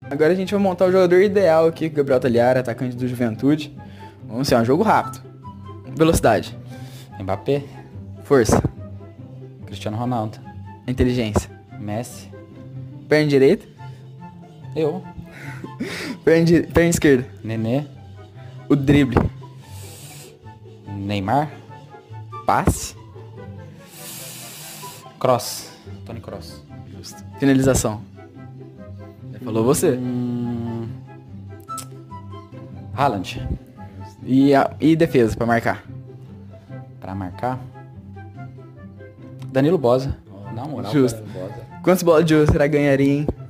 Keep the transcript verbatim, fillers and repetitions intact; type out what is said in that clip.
Agora a gente vai montar o jogador ideal aqui, com o Gabriel Talhari, atacante do Juventude. Vamos ser um jogo rápido. Velocidade. Mbappé. Força. Cristiano Ronaldo. Inteligência. Messi. Perna direita. Eu. Perna, di- perna esquerda. Nenê. O drible. Neymar. Passe. Cross. Tony Cross. Justo. Finalização. Já falou você. Hum... Haaland. E, a, e defesa pra marcar. Pra marcar. Danilo Bosa. Na moral, Justo. Danilo Bosa. Quantas bolas de ouro será que ganharia, hein?